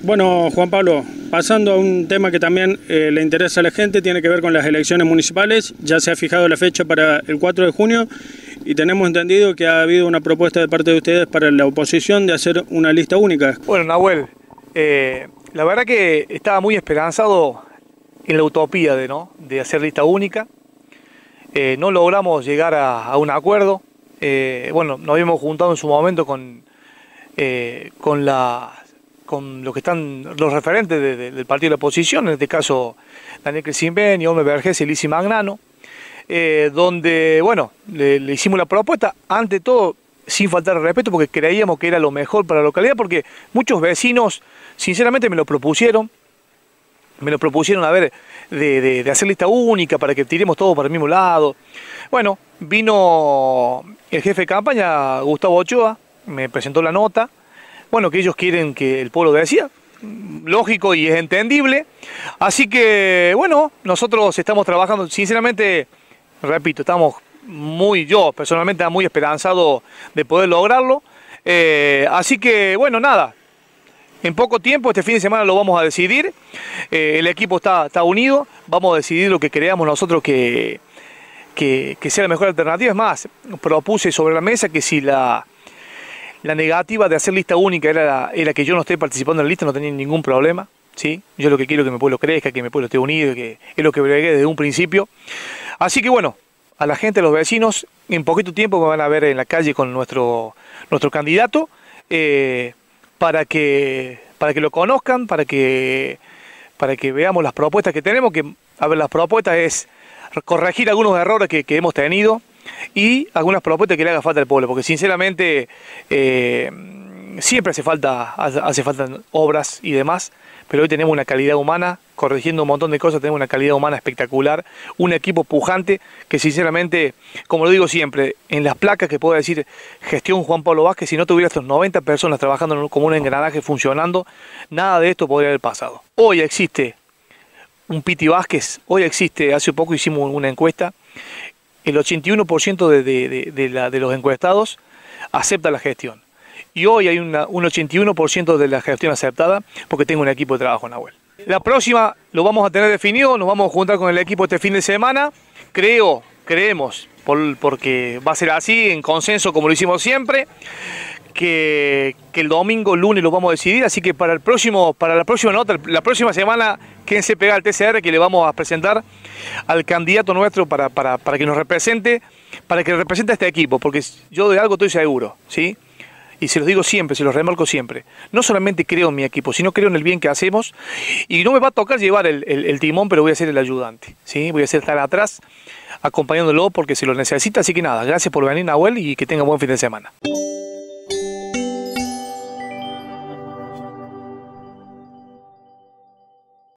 Bueno, Juan Pablo, pasando a un tema que también le interesa a la gente, tiene que ver con las elecciones municipales. Ya se ha fijado la fecha para el 4 de junio y tenemos entendido que ha habido una propuesta de parte de ustedes para la oposición de hacer una lista única. Bueno, Nahuel, la verdad que estaba muy esperanzado en la utopía de hacer lista única. No logramos llegar a un acuerdo. Bueno, nos habíamos juntado en su momento con lo que están los referentes del partido de la oposición, en este caso Daniel Crescimbeni, Olme Vergés y Lisi Magnano, donde, bueno, le hicimos la propuesta, ante todo, sin faltar el respeto, porque creíamos que era lo mejor para la localidad, porque muchos vecinos, sinceramente, me lo propusieron a ver, de hacer lista única, para que tiremos todo para el mismo lado. Bueno, vino el jefe de campaña, Gustavo Ochoa, me presentó la nota. Bueno, que ellos quieren que el pueblo decida, lógico y es entendible. Así que, bueno, nosotros estamos trabajando, sinceramente, repito, yo personalmente estaba muy esperanzado de poder lograrlo. Así que, bueno, nada, en poco tiempo, este fin de semana lo vamos a decidir. El equipo está unido, vamos a decidir lo que creamos nosotros que sea la mejor alternativa. Es más, propuse sobre la mesa que si la negativa de hacer lista única era que yo no esté participando en la lista, no tenía ningún problema, ¿sí? Yo lo que quiero es que mi pueblo crezca, que mi pueblo esté unido, que es lo que bregué desde un principio. Así que bueno, a la gente, a los vecinos, en poquito tiempo me van a ver en la calle con nuestro candidato, para que lo conozcan, para que veamos las propuestas que tenemos, las propuestas es corregir algunos errores que hemos tenido, y algunas propuestas que le haga falta al pueblo, porque sinceramente siempre hace falta obras y demás, pero hoy tenemos una calidad humana, corrigiendo un montón de cosas, tenemos una calidad humana espectacular, un equipo pujante que sinceramente, como lo digo siempre, en las placas que puedo decir gestión Juan Pablo Vázquez, si no tuviera estos 90 personas trabajando como un engranaje funcionando, nada de esto podría haber pasado. Hoy existe un Piti Vázquez, hace poco hicimos una encuesta, el 81% de los encuestados acepta la gestión. Y hoy hay un 81% de la gestión aceptada porque tengo un equipo de trabajo, Nahuel. La próxima lo vamos a tener definido, nos vamos a juntar con el equipo este fin de semana. Creemos, porque va a ser así, en consenso como lo hicimos siempre, que el domingo, lunes lo vamos a decidir, así que para la próxima nota, la próxima semana, quédense pegados al TCR que le vamos a presentar al candidato nuestro para que nos represente, para que represente a este equipo, porque yo de algo estoy seguro, ¿sí? Y se los digo siempre, se los remarco siempre, no solamente creo en mi equipo, sino creo en el bien que hacemos, y no me va a tocar llevar el timón, pero voy a ser el ayudante, ¿sí? Voy a estar atrás, acompañándolo porque se lo necesita, así que nada, gracias por venir, Nahuel, y que tenga buen fin de semana.